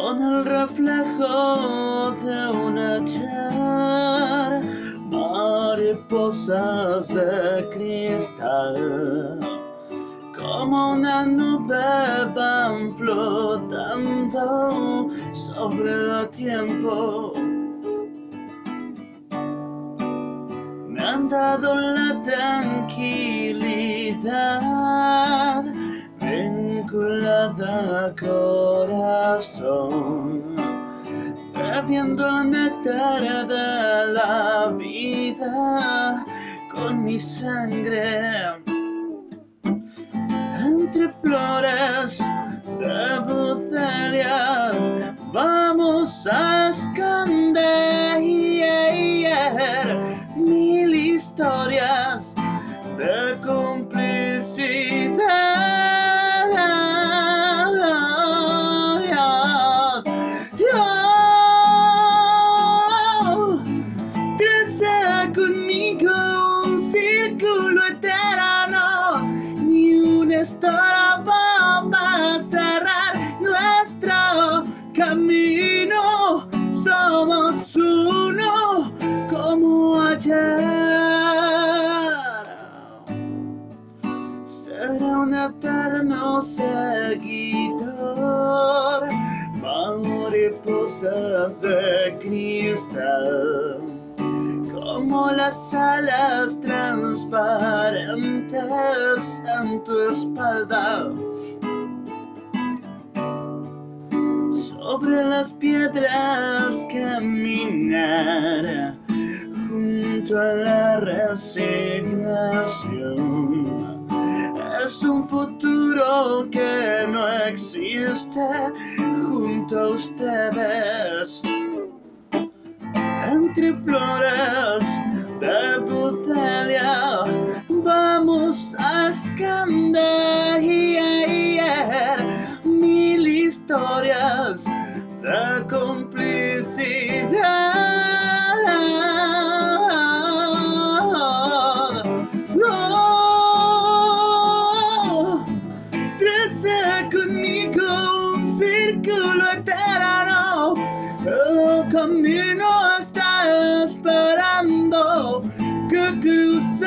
con el reflejo de un ayer, mariposas de cristal, como una nube van flotando sobre el tiempo. Me han dado la tranquilidad vinculada al corazón, bebiendo el néctar de la vida con mi sangre. Entre flores de bucería vamos a esconder mil historias de complicidad. Traza conmigo un círculo eterno, ni una estorbo va a cerrar nuestro camino. Somos uno como ayer. Será un eterno seguidor, mariposas de cristal, como las alas transparentes en tu espalda. Sobre las piedras caminar, junto a la resignación. Es un futuro que no existe junto a ustedes. Entre flores de bucería vamos a esconder mil historias de complicidad. No, traza conmigo un círculo eterno, el camino está esperando que cruce.